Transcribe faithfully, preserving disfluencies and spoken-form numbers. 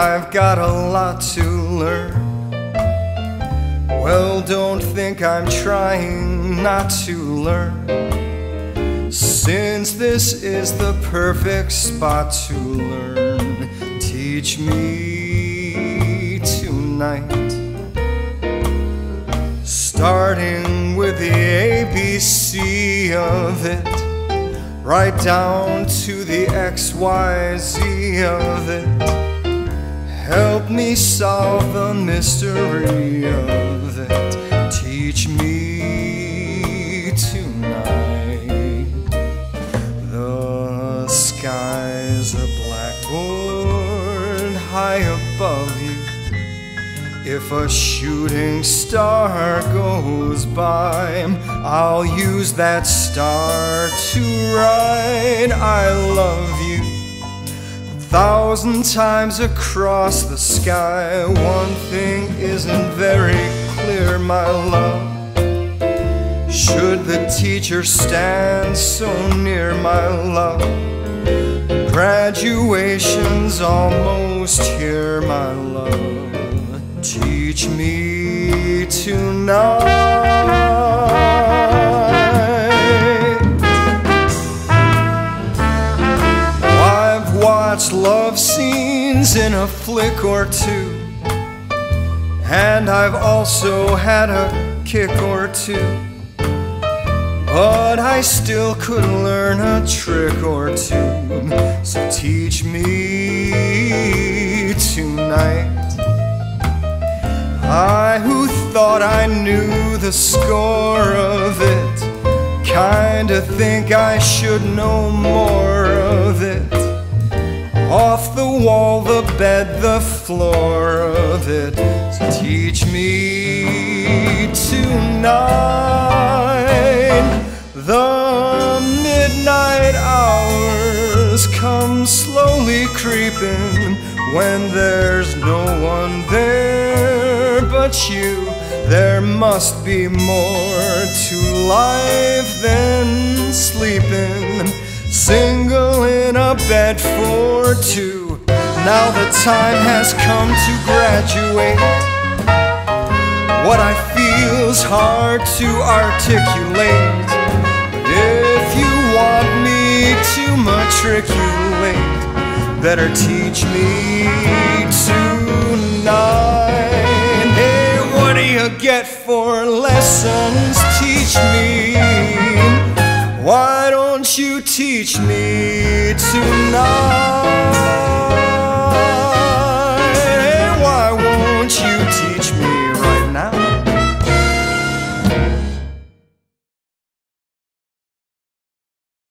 I've got a lot to learn. Well, don't think I'm trying not to learn, since this is the perfect spot to learn. Teach me tonight, starting with the A B C of it, right down to the X Y Z of it. Help me solve the mystery of it. Teach me tonight. The sky's a blackboard high above you. If a shooting star goes by, I'll use that star to write I love you. A thousand times across the sky, one thing isn't very clear, my love. Should the teacher stand so near, my love? Graduation's almost here, my love. Teach me tonight. I've watched love scenes in a flick or two, and I've also had a kick or two, but I still could learn a trick or two. So teach me tonight. I who thought I knew the score of it, kinda think I should know more of it. Off the wall, the bed, the floor of it. So teach me tonight. The midnight hours come slowly creeping when there's no one there but you. There must be more to life than sleeping, single in a bed for two. Now the time has come to graduate. What I feel's hard to articulate. If you want me to matriculate, better teach me tonight. Hey, what do you get for lessons? Teach me. Why don't you teach me tonight?